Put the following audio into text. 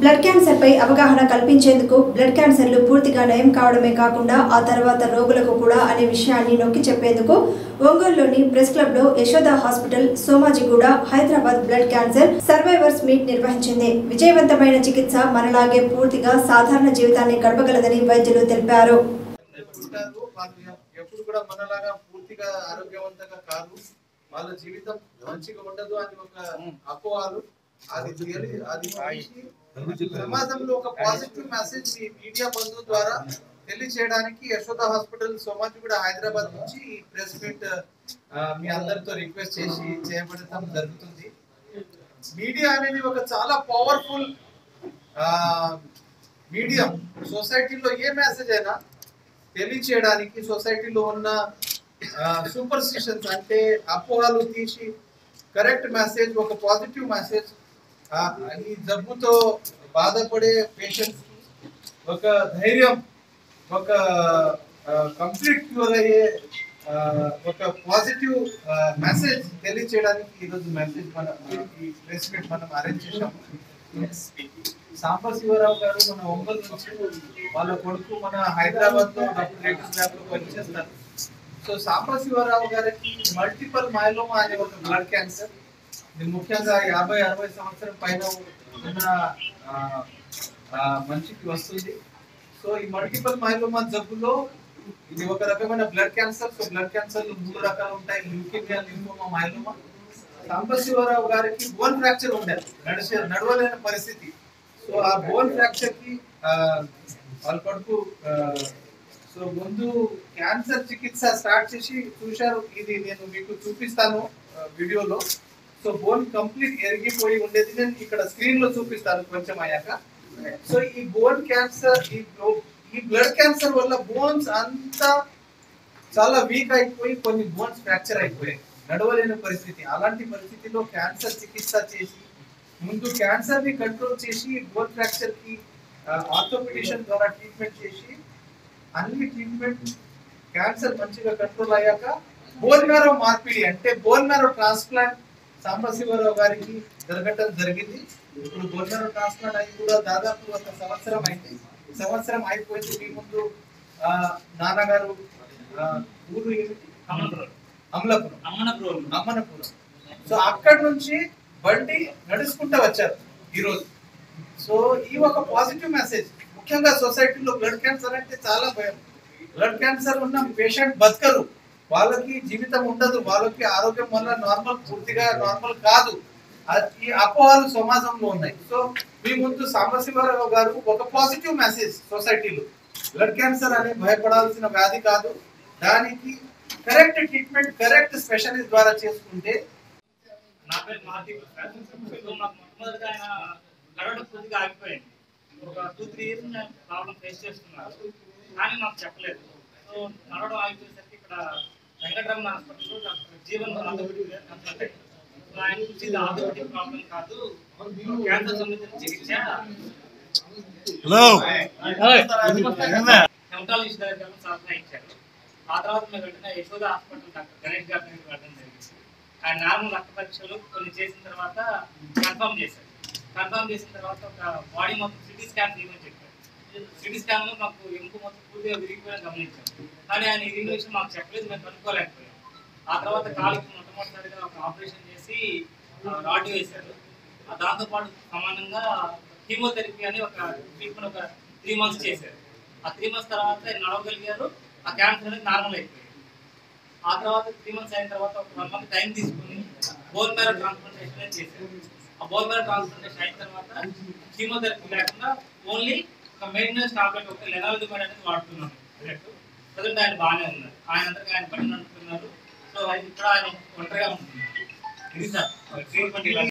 Blood cancer పై అవగాహన కల్పించేందుకు blood క్యాన్సర్లు పూర్తిగా నయం కావడమే కాకుండా ఆ తర్వాత రోగులకు కూడా అనే విషయాన్ని నొక్కి చెప్పేందుకు ఒంగోలులోని ప్రెస్ క్లబ్ లో Yashoda hospital Somajiguda Hyderabad blood cancer survivors meet నిర్వహించింది. విజయవంతమైన చికిత్స మనలాగే పూర్తిగా సాధారణ జీవితాన్ని గడపగలదని వైద్యులు తెలిపారు. వాళ్ళ జీవితం మంచిగా ఉండదు అని ఒక అపోహలు సమాజంలో ఒక పాజిటివ్ మెసేజ్ మీ మీడియా బంధువుల ద్వారా తెలియజేయడానికి యశోద హాస్పిటల్ సోమాజిగూడ హైదరాబాద్ నుంచి ప్రెస్ మీట్ మీ అందరితో రిక్వెస్ట్ చేసి చేయబడటం జరుగుతుంది. మీడియా అనేది ఒక చాలా పవర్ఫుల్ మీడియం. సొసైటీలో ఏ మెసేజ్ అయినా తెలియచేయడానికి సొసైటీలో ఉన్న సూపర్స్టిషన్స్ అంటే అపోహలు తీసి కరెక్ట్ మెసేజ్, ఒక పాజిటివ్ మెసేజ్ ఈ జబ్బుతో బాధపడే పేషెంట్స్ కి ఒక ధైర్యం, ఒక కంప్లీట్ క్యూర్ అయ్యే ఒక పాజిటివ్ మెసేజ్ తెలియచేయడానికి ఈరోజు మెసేజ్ మనం ఈ ప్రెస్ మీట్ మనం అరేంజ్ చేశాము. సాంబశివరావు గారు మన ఒంగోలు నుంచి, వాళ్ళ కొడుకు మన హైదరాబాద్ లో డాక్టర్ ల్యాబ్ లో పనిచేస్తారు. సో సాంబశివరావు గారికి మల్టిపుల్ మైలోమా అనే ఒక బ్లడ్ క్యాన్సర్, ఇది ముఖ్యంగా 50-60 సంవత్సరం పైన ఉన్న మనిషికి వస్తుంది. సో ఈ మల్టిపుల్ మైలోమా జబ్బులో ఇది ఒక రకమైన blood cancer. So blood cancer 3 రకాలు ఉంటాయి: ల్యూకేమియా, లింఫోమా, మైలోమా. సాంబశివరావు గారికి బోన్ ఫ్రాక్చర్ ఉండేది, నడవలేని పరిస్థితి. సో ఆ బోన్ ఫ్రాక్చర్ కి వాళ్ళ కొడుకు సో ముందు క్యాన్సర్ చికిత్స స్టార్ట్ చేసి చూశారు. ఇది నేను మీకు చూపిస్తాను వీడియోలో. సో బోన్ కంప్లీట్ ఎరిగిపోయి ఉండేది, నేను ఇక్కడ స్క్రీన్ లో చూపిస్తాను కొంచెం అయ్యాక. సో ఈ బోన్ క్యాన్సర్, ఈ బ్లడ్ క్యాన్సర్ వల్ల బోన్స్ అంతా చాలా వీక్ అయిపోయి కొన్ని బోన్స్ ఫ్రాక్చర్ అయిపోయాయి, నడవలేని పరిస్థితి. అలాంటి పరిస్థితిలో క్యాన్సర్ చికిత్స చేసి ముందు క్యాన్సర్ ని కంట్రోల్ చేసి బోన్ ఫ్రాక్చర్ కి ఆర్థోపెడిషన్ ద్వారా ట్రీట్మెంట్ చేసి అన్ని ట్రీట్మెంట్ క్యాన్సర్ మంచిగా కంట్రోల్ అయ్యాక బోన్ మ్యారో మార్పిడి అంటే బోన్ మ్యారో ట్రాన్స్ప్లాంట్ సాంబశివరావు గారికి జరగటం జరిగింది. ఇప్పుడు బోన్ మ్యారో ట్రాన్స్ప్లాంట్ అయి కూడా దాదాపు 1 సంవత్సరం అయింది. సంవత్సరం అయిపోయింది. మీ ముందు నాన్నగారు ఊరు అమ్మనపురం. సో అక్కడి నుంచి బండి నడుచుకుంటూ వచ్చారు ఈరోజు. సో ఈ ఒక పాజిటివ్ మెసేజ్, ముఖ్యంగా సొసైటీలో బ్లడ్ క్యాన్సర్ అంటే చాలా భయం. బ్లడ్ క్యాన్సర్ ఉన్న పేషెంట్ బతకరు, వాళ్ళకి జీవితం ఉండదు, వాళ్ళకి ఆరోగ్యం వల్ల పూర్తిగా నార్మల్ కాదు. ఈ అపోహలు సమాజంలో ఉన్నాయి. సో మీ ముందు సాంబశివరావు గారు ఒక పాజిటివ్ మెసేజ్ సొసైటీలో, బ్లడ్ క్యాన్సర్ అనే భయపడాల్సిన వ్యాధి కాదు, దానికి కరెక్ట్ ట్రీట్మెంట్ కరెక్ట్ స్పెషలిస్ట్ ద్వారా చేసుకుంటే. నా పేరు మార్టిక్ సార్. నాకు మొట్టమొదటిగా ఆయన నడవడం కొద్దిగా ఆగిపోయింది. ఒక 2-3 ఇయర్స్ నేను ప్రాబ్లం ఫేస్ చేస్తున్నాను, కానీ నాకు చెప్పలేదు. సో నడవడం ఆగిపోయేసరికి ఇక్కడ వెంకటరమణ హాస్పిటల్లో డాక్టర్ జీవన్ కన్సల్టెంట్. సో ఆయన గురించి ఇది ఆర్థోపెడిక్ ప్రాబ్లం కాదు, క్యాన్సర్ సంబంధించిన చికిత్స, హెమటాలజిస్ట్ దగ్గర సలహా ఇచ్చారు. ఆ తర్వాత మేము వెంటనే యశోద హాస్పిటల్ డాక్టర్ గణేష్ గారి దగ్గరికి వెళ్ళడం జరిగింది. ఆయన నార్మల్ రక్త పరీక్షలు కొన్ని చేసిన తర్వాత కన్ఫర్మ్ చేశారు. కన్ఫర్మ్ చేసిన తర్వాత ఒక బాడీ మొత్తం సిటీ స్కాన్ తీయమని చెప్పారు. సిటీ స్కాన్ లో మాకు ఎముక మొత్తం పూర్తిగా విరిగిపోయిన గమనించాం, కానీ ఆయన ఈ విషయం మాకు చెప్పలేదు, మేము కనుక్కోలేకపోయాం. ఆ తర్వాత కాలికి మొట్టమొదటిసారిగా ఒక ఆపరేషన్ చేసి రాడ్ వేశారు. దాంతోపాటు సమానంగా కీమోథెరపీ అని ఒక ట్రీట్మెంట్ ఒక 3 months చేశారు. ఆ 3 months తర్వాత నడవగలిగారు. ఆ క్యాన్సర్ అనేది నార్మల్ అయిపోయింది. ఆ తర్వాత 3 months అయిన తర్వాత ఒక 1 month టైం తీసుకుని బోన్ మ్యారో ట్రాన్స్ప్లాంటేషన్ చేశారు. ఆ బోన్ మ్యారో ట్రాన్స్ప్లాంటేషన్ అయిన తర్వాత కీమోథెరపీ లేకుండా ఓన్లీ ఒక మెయింటెనెన్స్ టాబ్లెట్ ఒక లెనాల్డిమైడ్ అనేది వాడుతున్నాను. ప్రజెంట్ ఆయన బాగానే ఉన్నారు, ఆయన అందరికీ ఆయన పని నడుపుతున్నారు. సో ఇక్కడ ఆయన ఒంటరిగా ఉంటున్నారు. ఇది సార్ ట్రీట్మెంట్.